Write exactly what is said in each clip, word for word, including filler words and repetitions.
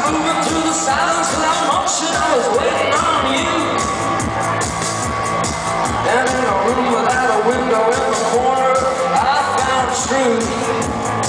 moving through the silence without motion. I was waiting on you. And in a room without a window in the corner, I found truth.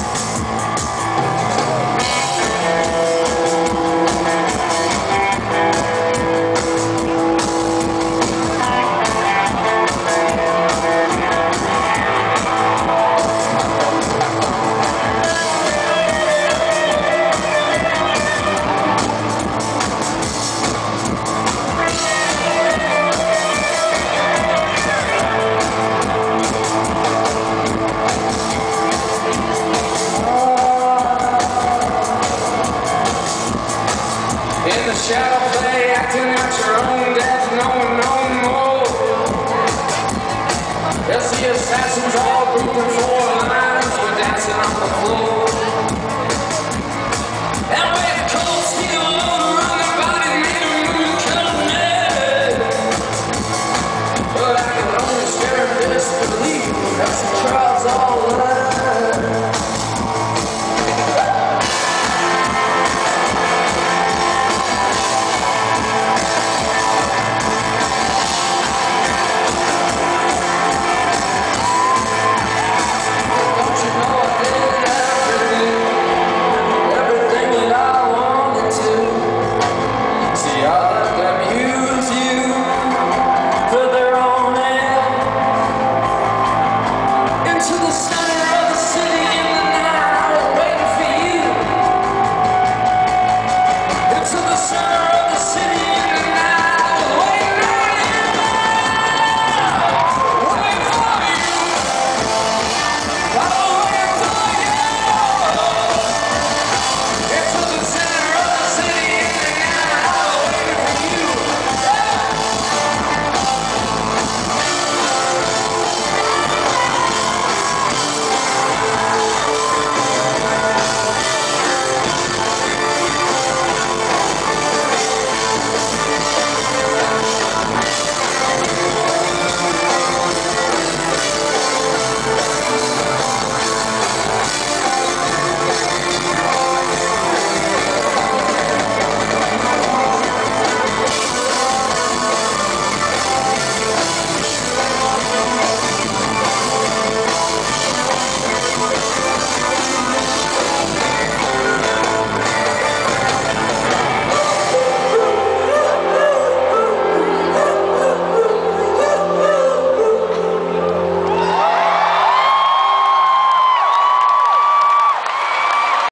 In the shadow play, acting out your own death, no one no more. Yes, the assassins all grouping for